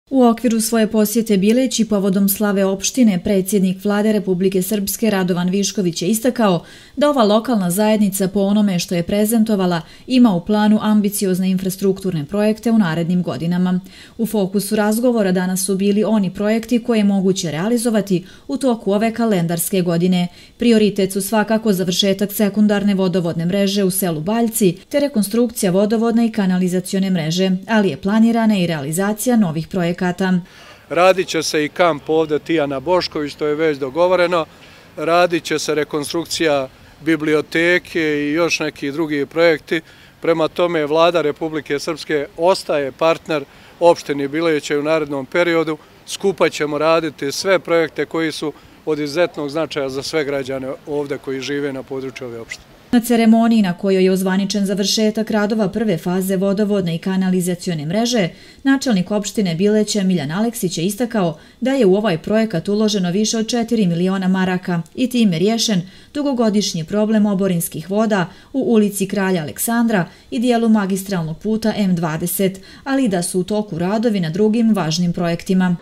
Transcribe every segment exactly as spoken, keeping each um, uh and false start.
U okviru svoje posjete Bileći povodom slave opštine, predsjednik Vlade Republike Srpske Radovan Višković je istakao da ova lokalna zajednica po onome što je prezentovala ima u planu ambiciozne infrastrukturne projekte u narednim godinama. U fokusu razgovora danas su bili oni projekti koje je moguće realizovati u toku ove kalendarske godine. Prioritet su svakako završetak sekundarne vodovodne mreže u selu Baljci te rekonstrukcija vodovodne i kanalizacione mreže, ali je planirana i realizacija novih projekata. Radit će se i kamp ovdje Tijana Bošković, to je već dogovoreno. Radit će se rekonstrukcija biblioteke i još neki drugi projekti. Prema tome, Vlada Republike Srpske ostaje partner opštini Bileće u narednom periodu. Skupa ćemo raditi sve projekte koji su od izuzetnog značaja za sve građane ovdje koji žive na području ove opštine. Na ceremoniji na kojoj je ozvaničen završetak radova prve faze vodovodne i kanalizacione mreže, načelnik opštine Bileće Miljan Aleksić je istakao da je u ovaj projekat uloženo više od četiri miliona maraka i time riješen dugogodišnji problem oborinskih voda u ulici Kralja Aleksandra i dijelu magistralnog puta M dvadeset, ali i da su u toku radovi na drugim važnim projektima.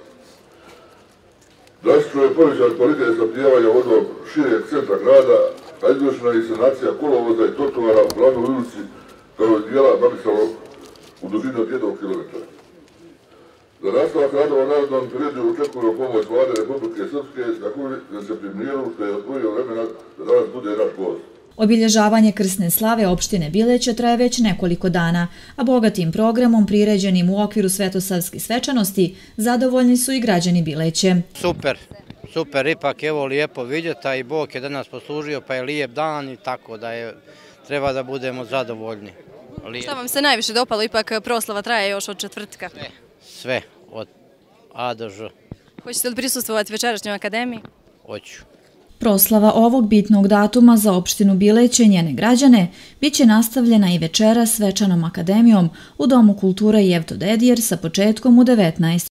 Drastično je povećan kvalitet snabdijevanja vodom šireg centra grada, a izvršena je i sanacija kolovoza i trotovara u glavnoj ulici kao i dijela magistralnog u dužini od jednog kilometra. Za nastavak radova u narednom periodu očekujemo pomoć Vlade Republike Srpske kako bi se primjeru što je odvojio vremena da danas bude naš gost. Obilježavanje krsne slave opštine Bileće traje već nekoliko dana, a bogatim programom priređenim u okviru svetosavskih svečanosti zadovoljni su i građani Bileće. Super, super, ipak evo lijepo vidjeti, a i Bog je danas poslužio pa je lijep dan i tako da je, treba da budemo zadovoljni. Lijep. Šta vam se najviše dopalo, ipak proslava traje još od četvrtka? Sve, sve, od A do Ž. Hoćete li prisustvovati večerašnjoj akademiji? Hoću. Proslava ovog bitnog datuma za opštinu Bileće i njene građane biće nastavljena i večera svečanom akademijom u Domu kulture Jevto Dedijer sa početkom u devetnaest.